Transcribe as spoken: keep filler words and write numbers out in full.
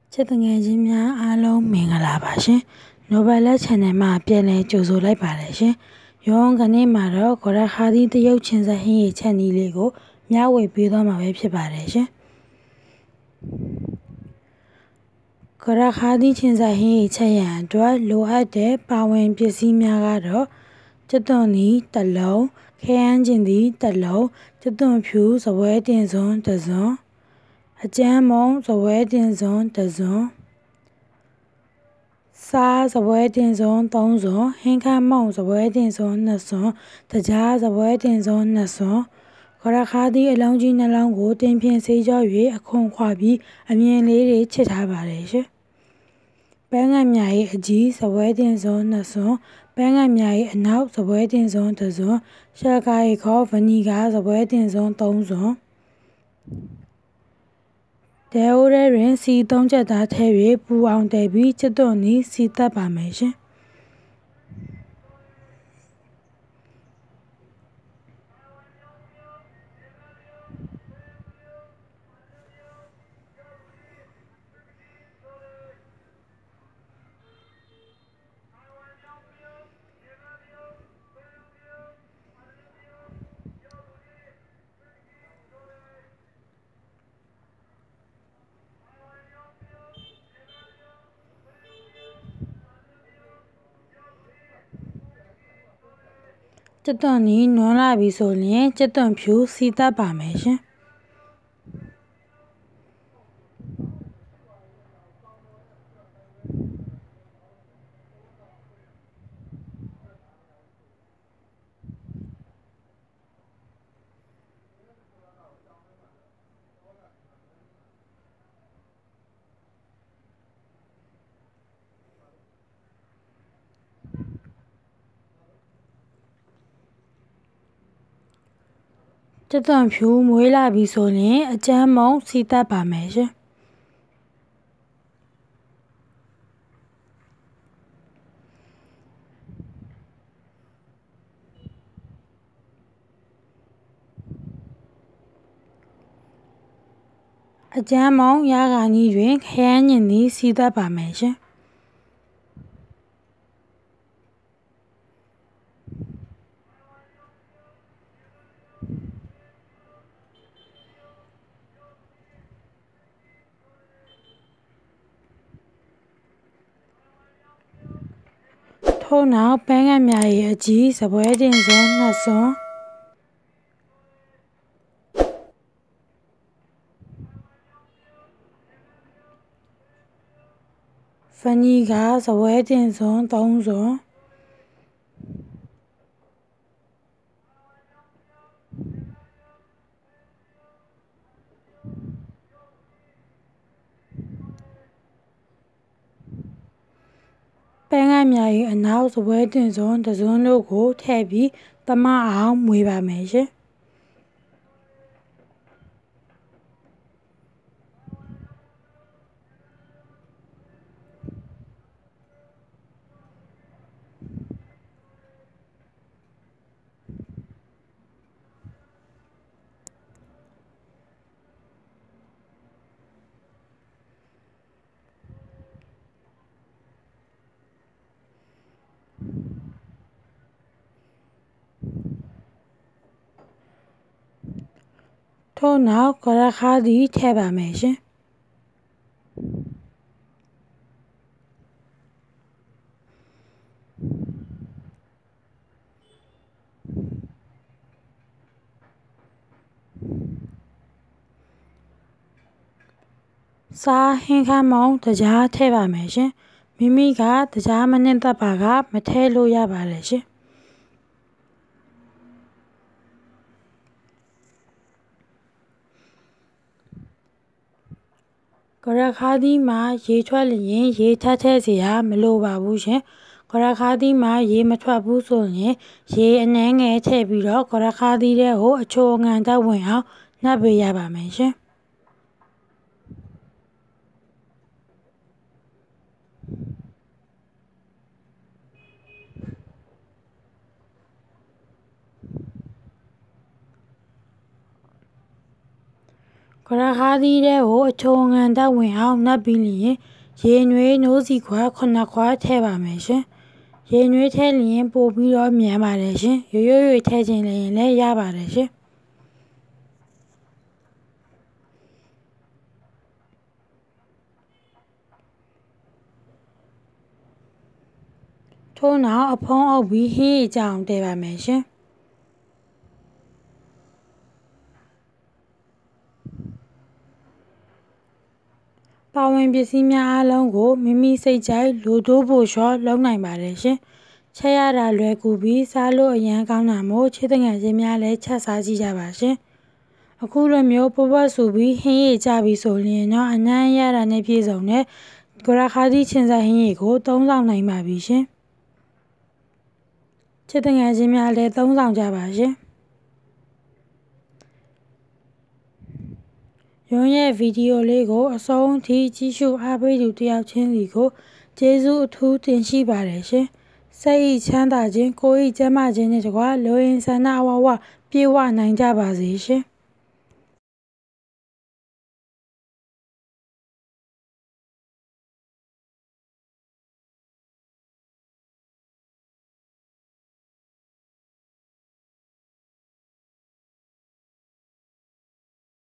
ချစ်တငယ်ချင်းများအားလုံးမင်္ဂလာပါရှင်။ Novelet Channel မှာပြန်လည်ကြိုဆိုလိုက်ပါတယ်ရှင်။ရုံးကနေ့မှာတော့ဂရခါသီတရုတ်ချင်းစဟင်းရချက်နီးလေးကိုမျှဝေပေးသွားမှာပဲဖြစ်ပါတယ်ရှင်။ဂရခါသီချင်းစဟင်းရချက်ရန်အတွက်လိုအပ်တဲ့ပါဝင်ပစ္စည်းများကတော့ကျသွန်နီတစ်လုံး၊ခဲယမ်းကျင်သီးတစ်လုံး၊ကျသွန်ဖြူစပွဲတင်စွန်းတစ်စွန်းအကြမ်းမုံစပွဲတင်စွန်းတစ်စွန်းစားစပွဲတင်စွန်းသုံးစွန်းဟင်းခမ်းမုံစပွဲတင်စွန်းနှစ်စွန်းတကြားစပွဲတင်စွန်းနှစ်စွန်းဂရခါသီးအလုံးကြီးနှလုံးကိုတင်ဖြင့်ဆေးကြော၍အခွန်ခွာပြီးအမြင်လေးတွေချစ်ထားပါတယ်ရှင်ပန်းငံမြာ၏အကြီးစပွဲတင်စွန်းနှစ်စွန်းပန်းငံမြာ၏အနောက်စပွဲတင်စွန်းတစ်စွန်းရှယ်ကာ၏ခေါ်ဗနီဂါစပွဲတင်စွန်းသုံးစွန်းတဲအိုးထဲတွင်စီသုံးချက်သားထည့်၍ပူအောင်တည်ပြီးကျသွန်နီစီသတ်ပါမယ်ရှင်ကျသွန်နီနွမ်းလာပြီဆိုရင်ကျသွန်ဖြူစီသတ်ပါမယ်ရှင်ကျသွန်ဖြူမွေးလာပြီဆိုရင်အကြမ်းမုံစီသတ်ပါမယ်ရှင်အကြမ်းမုံရခါနီးတွင်ခရမ်းညင်သည်စီသတ်ပါမယ်ရှင်ထို့နောက်ပန်းငံမြာ၏အကြီးစပွဲတင်စွန်းနှစ်စွန်းဗနီဂါစပွဲတင်စွန်းသုံးစွန်းပန်းငံမြာ၏အနောက်စပွဲတင်စွန်းတစ်စွန်းတို့ကိုထည့်ပြီးသမအောင်မွေပါမယ်ရှင်ထို့နောက်ဂရခါသီထည့်ပါမယ်ရှင်စားဟင်းခမ်းမုံတကြားထည့်ပါမယ်ရှင်မိမိကတကြားမနှစ်သက်ပါကမထည့်လို့ရပါတယ်ရှင်ဂရခါသီမှာရေထွက်လျင်ရေထပ်ထည့်เสียမလိုပါဘူးရှင်ဂရခါသီမှာရေမထွက်ဘူးဆိုရင်ရေအနှဲငယ်ထည့်ပြီးတော့ဂရခါသီထဲကိုအချိုအငံတက်ဝင်အောင်နှပ်ပေးရပါမယ်ရှင်ဂရာခါးသီးတွေကိုအချိုငံတက်ဝင်အောင်နပ်ပြီးလျင်ရေနွေးနိုးစီခွက်ခုနှစ်ခွက်ထည့်ပါမယ်ရှင်။ရေနွေးထည့်လျင်ပို့ပြီးတော့မြန်ပါတယ်ရှင်။ရိုးရိုးရွေထည့်ခြင်းလည်းလည်းရပါတယ်ရှင်။ထို့နောက်အဖုံးအုပ်ပြီးဟင်းရည်ကြအောင်တည်ပါမယ်ရှင်။ပါဝင်ပစ္စည်းများအားလုံးကိုမိမိစိတ်ကြိုက်လိုတိုးဖို့လျှော့လုပ်နိုင်ပါတယ်ရှင်။ချက်ရတာလွယ်ကူပြီးစားလို့အရန်ကောင်းတာမို့ချစ်တဲ့ငယ်ချင်းများလည်းချက်စားကြည့်ကြပါရှင်။အခုလိုမျိုးပပွဆူပြီးဟင်းရည်ကြပြီးဆိုရင်တော့အနံ့ရတာနဲ့ပြည့်စုံတဲ့ကရာခါးသီးချင်းစားဟင်းရည်ကိုသုံးဆောင်နိုင်ပါပြီရှင်။ချစ်တဲ့ငယ်ချင်းများလည်းသုံးဆောင်ကြပါရှင်။ရုံးရဲ့ဗီဒီယိုလေးကိုအဆုံးထိကြည့်ရှုအားပေးသူတယောက်ချင်းစီကိုကျေးဇူးအထူးတင်ရှိပါတယ်ရှင်။စိတ်ဤချမ်းသာခြင်းကိုယ်ဤကျန်းမာခြင်းနဲ့တကွာလိုအင်ဆန္ဒအဝဝပြေဝနိုင်ကြပါစေရှင်။